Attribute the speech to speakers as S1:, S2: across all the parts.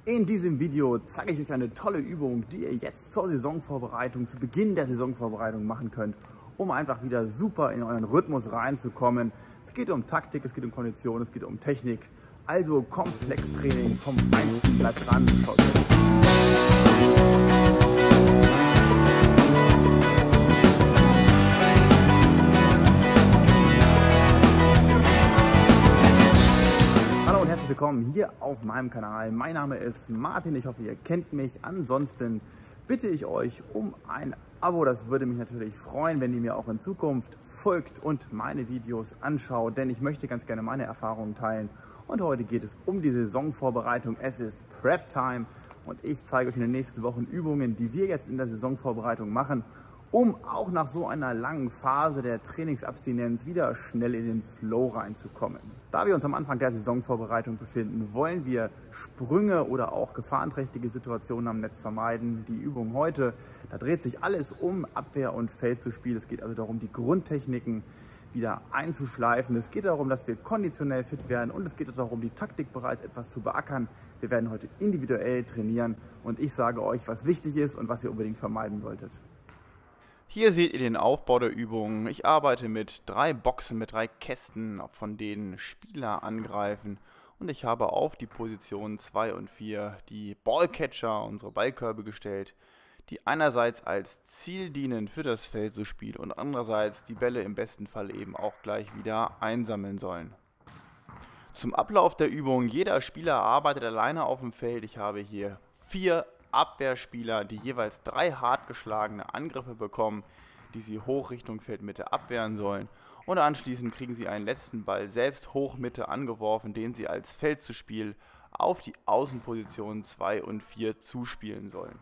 S1: In diesem Video zeige ich euch eine tolle Übung, die ihr jetzt zur Saisonvorbereitung, zu Beginn der Saisonvorbereitung machen könnt, um einfach wieder super in euren Rhythmus reinzukommen. Es geht um Taktik, es geht um Kondition, es geht um Technik. Also Komplextraining vom Feinsten, bleibt dran, schaut euch. Willkommen hier auf meinem Kanal. Mein Name ist Martin, ich hoffe ihr kennt mich. Ansonsten bitte ich euch um ein Abo, das würde mich natürlich freuen, wenn ihr mir auch in Zukunft folgt und meine Videos anschaut, denn ich möchte ganz gerne meine Erfahrungen teilen. Und heute geht es um die Saisonvorbereitung. Es ist Prep Time und ich zeige euch in den nächsten Wochen Übungen, die wir jetzt in der Saisonvorbereitung machen, um auch nach so einer langen Phase der Trainingsabstinenz wieder schnell in den Flow reinzukommen. Da wir uns am Anfang der Saisonvorbereitung befinden, wollen wir Sprünge oder auch gefahrenträchtige Situationen am Netz vermeiden. Die Übung heute, da dreht sich alles um Abwehr und Feldzuspiel. Es geht also darum, die Grundtechniken wieder einzuschleifen. Es geht darum, dass wir konditionell fit werden und es geht auch darum, die Taktik bereits etwas zu beackern. Wir werden heute individuell trainieren und ich sage euch, was wichtig ist und was ihr unbedingt vermeiden solltet.
S2: Hier seht ihr den Aufbau der Übung. Ich arbeite mit 3 Boxen, mit 3 Kästen, von denen Spieler angreifen. Und ich habe auf die Positionen 2 und 4 die Ballcatcher, unsere Ballkörbe gestellt, die einerseits als Ziel dienen für das Feldzuspiel und andererseits die Bälle im besten Fall eben auch gleich wieder einsammeln sollen. Zum Ablauf der Übung, jeder Spieler arbeitet alleine auf dem Feld. Ich habe hier 4 Abwehrspieler, die jeweils 3 hart geschlagene Angriffe bekommen, die sie hoch Richtung Feldmitte abwehren sollen. Und anschließend kriegen sie einen letzten Ball selbst hoch Mitte angeworfen, den sie als Feldzuspiel auf die Außenpositionen 2 und 4 zuspielen sollen.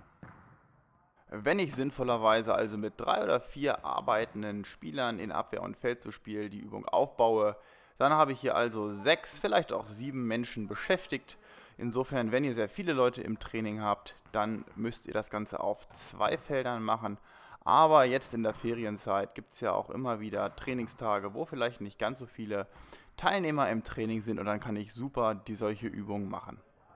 S2: Wenn ich sinnvollerweise also mit 3 oder 4 arbeitenden Spielern in Abwehr und Feldzuspiel die Übung aufbaue, dann habe ich hier also 6, vielleicht auch 7 Menschen beschäftigt. Insofern, wenn ihr sehr viele Leute im Training habt, dann müsst ihr das Ganze auf 2 Feldern machen. Aber jetzt in der Ferienzeit gibt es ja auch immer wieder Trainingstage, wo vielleicht nicht ganz so viele Teilnehmer im Training sind und dann kann ich super solche Übungen machen.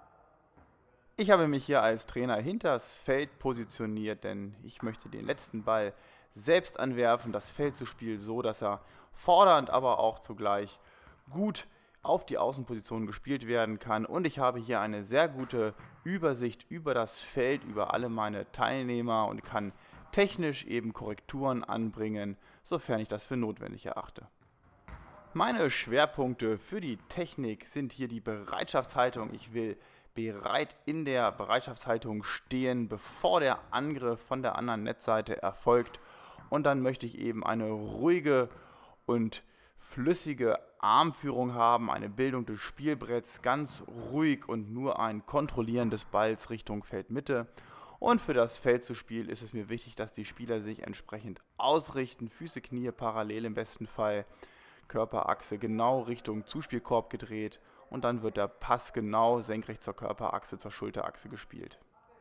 S2: Ich habe mich hier als Trainer hinters Feld positioniert, denn ich möchte den letzten Ball selbst anwerfen, das Feldzuspiel so, dass er fordernd, aber auch zugleich gut auf die Außenposition gespielt werden kann und ich habe hier eine sehr gute Übersicht über das Feld, über alle meine Teilnehmer und kann technisch eben Korrekturen anbringen, sofern ich das für notwendig erachte. Meine Schwerpunkte für die Technik sind hier die Bereitschaftshaltung. Ich will bereit in der Bereitschaftshaltung stehen, bevor der Angriff von der anderen Netzseite erfolgt und dann möchte ich eben eine ruhige und flüssige Armführung haben, eine Bildung des Spielbretts, ganz ruhig und nur ein Kontrollieren des Balls Richtung Feldmitte. Und für das Feldzuspiel ist es mir wichtig, dass die Spieler sich entsprechend ausrichten, Füße, Knie parallel im besten Fall, Körperachse genau Richtung Zuspielkorb gedreht und dann wird der Pass genau senkrecht zur Körperachse, zur Schulterachse gespielt.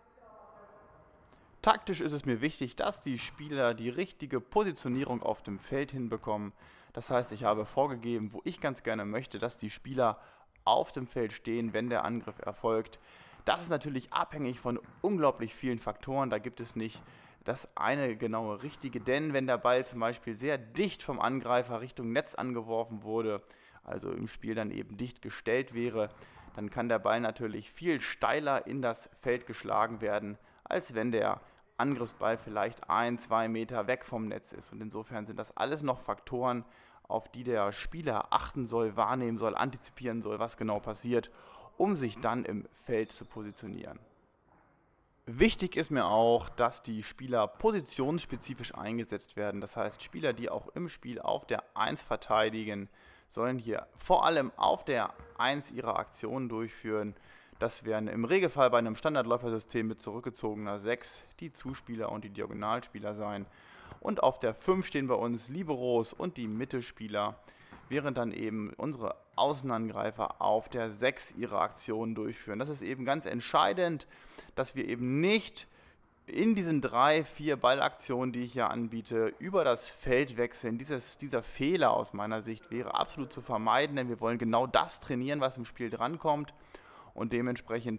S2: Taktisch ist es mir wichtig, dass die Spieler die richtige Positionierung auf dem Feld hinbekommen. Das heißt, ich habe vorgegeben, wo ich ganz gerne möchte, dass die Spieler auf dem Feld stehen, wenn der Angriff erfolgt. Das ist natürlich abhängig von unglaublich vielen Faktoren. Da gibt es nicht das eine genaue Richtige, denn wenn der Ball zum Beispiel sehr dicht vom Angreifer Richtung Netz angeworfen wurde, also im Spiel dann eben dicht gestellt wäre, dann kann der Ball natürlich viel steiler in das Feld geschlagen werden, als wenn der Angriffsball vielleicht 1-2 Meter weg vom Netz ist. Und insofern sind das alles noch Faktoren, auf die der Spieler achten soll, wahrnehmen soll, antizipieren soll, was genau passiert, um sich dann im Feld zu positionieren. Wichtig ist mir auch, dass die Spieler positionsspezifisch eingesetzt werden. Das heißt, Spieler, die auch im Spiel auf der 1 verteidigen, sollen hier vor allem auf der 1 ihre Aktionen durchführen. Das wären im Regelfall bei einem Standardläufersystem mit zurückgezogener 6 die Zuspieler und die Diagonalspieler sein. Und auf der 5 stehen bei uns Liberos und die Mittelspieler, während dann eben unsere Außenangreifer auf der 6 ihre Aktionen durchführen. Das ist eben ganz entscheidend, dass wir eben nicht in diesen 3, 4 Ballaktionen, die ich hier anbiete, über das Feld wechseln. Dieser Fehler aus meiner Sicht wäre absolut zu vermeiden, denn wir wollen genau das trainieren, was im Spiel drankommt. Und dementsprechend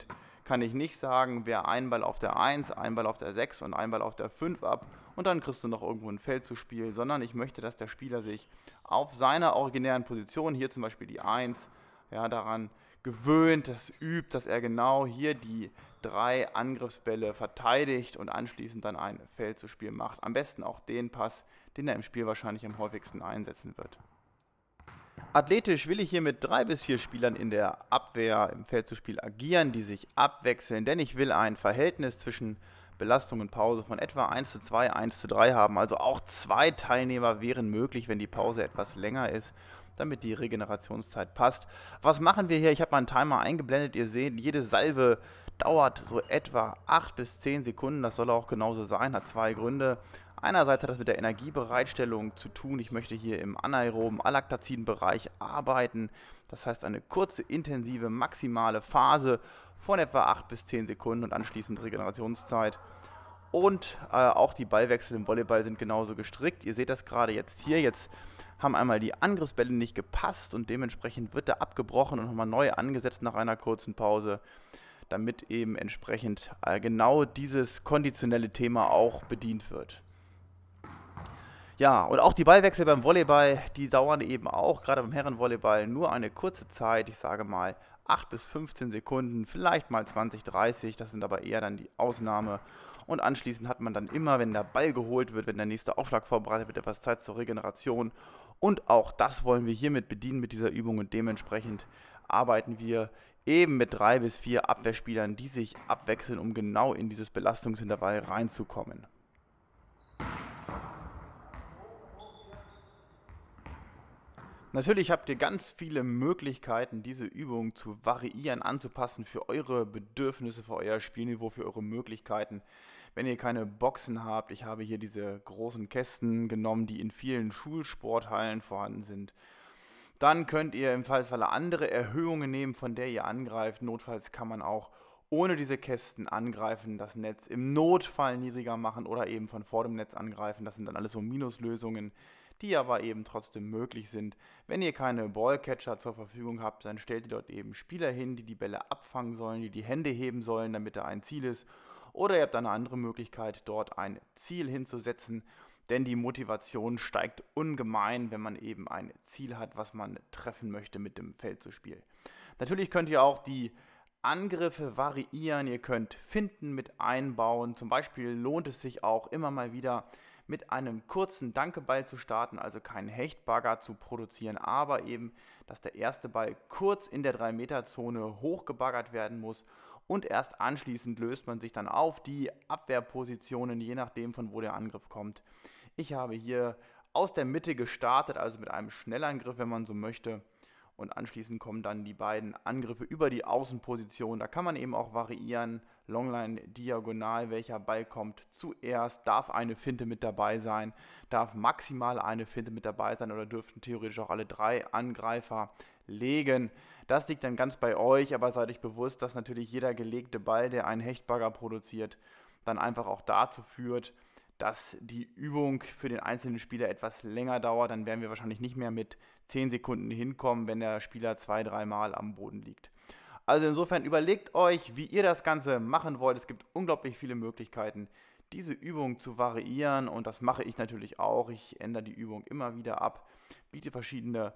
S2: kann ich nicht sagen, wehr einen Ball auf der 1, einen Ball auf der 6 und einen Ball auf der 5 ab und dann kriegst du noch irgendwo ein Feld zu spielen, sondern ich möchte, dass der Spieler sich auf seiner originären Position, hier zum Beispiel die 1, ja, daran gewöhnt, das übt, dass er genau hier die 3 Angriffsbälle verteidigt und anschließend dann ein Feld zu spielen macht. Am besten auch den Pass, den er im Spiel wahrscheinlich am häufigsten einsetzen wird. Athletisch will ich hier mit 3 bis 4 Spielern in der Abwehr im Feldzuspiel agieren, die sich abwechseln, denn ich will ein Verhältnis zwischen Belastung und Pause von etwa 1:2, 1:3 haben. Also auch 2 Teilnehmer wären möglich, wenn die Pause etwas länger ist, damit die Regenerationszeit passt. Was machen wir hier? Ich habe mal einen Timer eingeblendet. Ihr seht, jede Salve dauert so etwa 8 bis 10 Sekunden. Das soll auch genauso sein, hat 2 Gründe. Einerseits hat das mit der Energiebereitstellung zu tun. Ich möchte hier im anaeroben Alaktazin-Bereich arbeiten. Das heißt eine kurze, intensive, maximale Phase von etwa 8 bis 10 Sekunden und anschließend Regenerationszeit. Und auch die Ballwechsel im Volleyball sind genauso gestrickt. Ihr seht das gerade jetzt hier. Jetzt haben einmal die Angriffsbälle nicht gepasst und dementsprechend wird er abgebrochen und nochmal neu angesetzt nach einer kurzen Pause, damit eben entsprechend genau dieses konditionelle Thema auch bedient wird. Ja, und auch die Ballwechsel beim Volleyball, die dauern eben auch, gerade beim Herrenvolleyball, nur eine kurze Zeit, ich sage mal 8 bis 15 Sekunden, vielleicht mal 20, 30, das sind aber eher dann die Ausnahme. Und anschließend hat man dann immer, wenn der Ball geholt wird, wenn der nächste Aufschlag vorbereitet wird, etwas Zeit zur Regeneration. Und auch das wollen wir hiermit bedienen mit dieser Übung und dementsprechend arbeiten wir eben mit 3 bis 4 Abwehrspielern, die sich abwechseln, um genau in dieses Belastungsintervall reinzukommen. Natürlich habt ihr ganz viele Möglichkeiten, diese Übung zu variieren, anzupassen für eure Bedürfnisse, für euer Spielniveau, für eure Möglichkeiten. Wenn ihr keine Boxen habt, ich habe hier diese großen Kästen genommen, die in vielen Schulsporthallen vorhanden sind. Dann könnt ihr im Fallsfalle andere Erhöhungen nehmen, von der ihr angreift. Notfalls kann man auch ohne diese Kästen angreifen, das Netz im Notfall niedriger machen oder eben von vor dem Netz angreifen. Das sind dann alles so Minuslösungen, die aber eben trotzdem möglich sind. Wenn ihr keine Ballcatcher zur Verfügung habt, dann stellt ihr dort eben Spieler hin, die die Bälle abfangen sollen, die die Hände heben sollen, damit da ein Ziel ist. Oder ihr habt eine andere Möglichkeit, dort ein Ziel hinzusetzen, denn die Motivation steigt ungemein, wenn man eben ein Ziel hat, was man treffen möchte mit dem Feldzuspiel. Natürlich könnt ihr auch die Angriffe variieren, ihr könnt Finten mit einbauen. Zum Beispiel lohnt es sich auch immer mal wieder mit einem kurzen Dankeball zu starten, also keinen Hechtbagger zu produzieren, aber eben, dass der erste Ball kurz in der 3-Meter-Zone hochgebaggert werden muss und erst anschließend löst man sich dann auf die Abwehrpositionen, je nachdem von wo der Angriff kommt. Ich habe hier aus der Mitte gestartet, also mit einem Schnellangriff, wenn man so möchte. Und anschließend kommen dann die beiden Angriffe über die Außenposition. Da kann man eben auch variieren, Longline, Diagonal, welcher Ball kommt zuerst. Darf eine Finte mit dabei sein, darf maximal eine Finte mit dabei sein oder dürften theoretisch auch alle 3 Angreifer legen. Das liegt dann ganz bei euch, aber seid euch bewusst, dass natürlich jeder gelegte Ball, der einen Hechtbagger produziert, dann einfach auch dazu führt, dass die Übung für den einzelnen Spieler etwas länger dauert. Dann werden wir wahrscheinlich nicht mehr mit 10 Sekunden hinkommen, wenn der Spieler 2-3 Mal am Boden liegt. Also insofern überlegt euch, wie ihr das Ganze machen wollt. Es gibt unglaublich viele Möglichkeiten, diese Übung zu variieren und das mache ich natürlich auch. Ich ändere die Übung immer wieder ab, biete verschiedene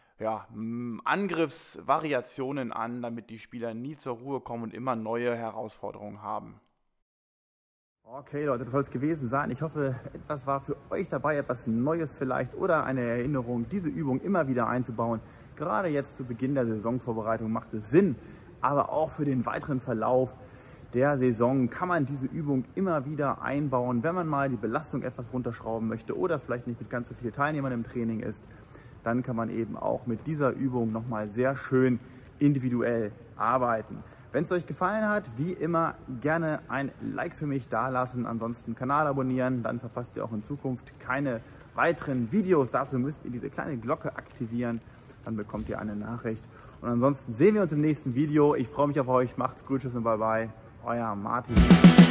S2: Angriffsvariationen an, damit die Spieler nie zur Ruhe kommen und immer neue Herausforderungen haben.
S1: Okay Leute, das soll es gewesen sein. Ich hoffe, etwas war für euch dabei, etwas Neues vielleicht oder eine Erinnerung, diese Übung immer wieder einzubauen. Gerade jetzt zu Beginn der Saisonvorbereitung macht es Sinn, aber auch für den weiteren Verlauf der Saison kann man diese Übung immer wieder einbauen, wenn man mal die Belastung etwas runterschrauben möchte oder vielleicht nicht mit ganz so vielen Teilnehmern im Training ist. Dann kann man eben auch mit dieser Übung nochmal sehr schön individuell arbeiten. Wenn es euch gefallen hat, wie immer gerne ein Like für mich dalassen, ansonsten Kanal abonnieren, dann verpasst ihr auch in Zukunft keine weiteren Videos. Dazu müsst ihr diese kleine Glocke aktivieren, dann bekommt ihr eine Nachricht. Und ansonsten sehen wir uns im nächsten Video. Ich freue mich auf euch, macht's gut, tschüss und bye bye, euer Martin.